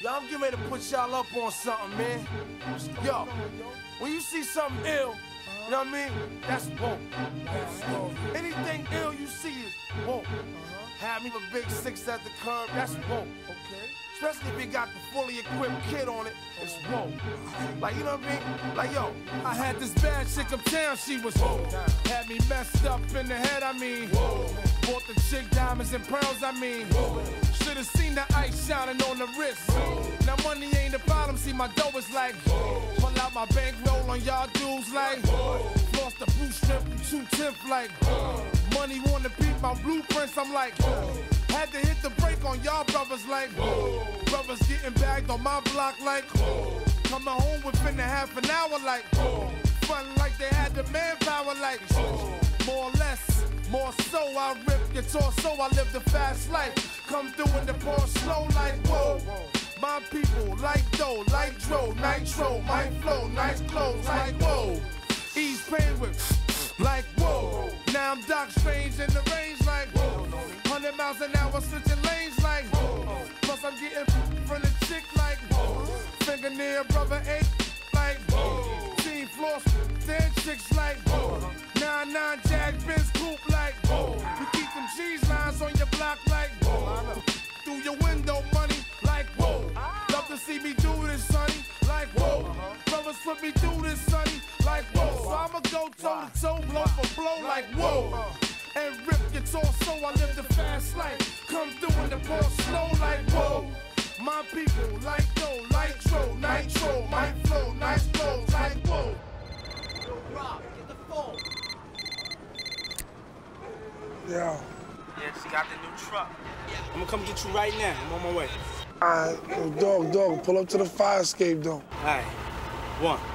Yo, I'm getting ready to put y'all up on something, man. Yo, when you see something ill, you know what I mean? That's woke. Anything ill you see is woke. Have me with a big 6 at the curb, that's woke. Okay. Especially if you got the fully equipped kid on it, it's woke. Like, you know what I mean? Like, yo, I had this bad chick uptown, she was woke. Had me messed up in the head, I mean. Bought the chick diamonds and pearls, I mean. Should've seen the ice shining on the wrist. Now money ain't the problem, see my dough is like. Pull out my bankroll on y'all dudes like. Lost the blue strip and 2/10 like. Money wanna beat my blueprints, I'm like. Had to hit the brake on y'all brothers like. Brothers getting bagged on my block like. Coming home within a half an hour like. Fun like they had the manpower like. More or less, more so I rip your torso, I live the fast life. Come through in the pour slow like whoa. My people like dough, like dro, nitro, my flow, nice clothes like whoa. Ease pain with like whoa. Now I'm Doc Strange in the range like whoa. 100 miles an hour switching lanes like whoa. Plus I'm getting from the chick like whoa. Fingernail brother ache like whoa. Team floss, then chicks like whoa. 9-9 Jag Benz coupe like whoa. You keep them cheese lines on your block like whoa. Through your window money like whoa. Love to see me do this, sonny, like whoa. Brothers put me through this, sonny, like whoa. So I'ma go toe to toe, blow for blow like whoa. And rip your torso, I live the fast life. Come through in the pour slow like whoa. My people like dough, like tro, nitro, my flow, nice clothes like whoa. Yo, Rob, get the phone. Yeah. Yeah, she got the new truck. I'm gonna come get you right now. I'm on my way. All right, yo, dog, pull up to the fire escape, though. All right, 1.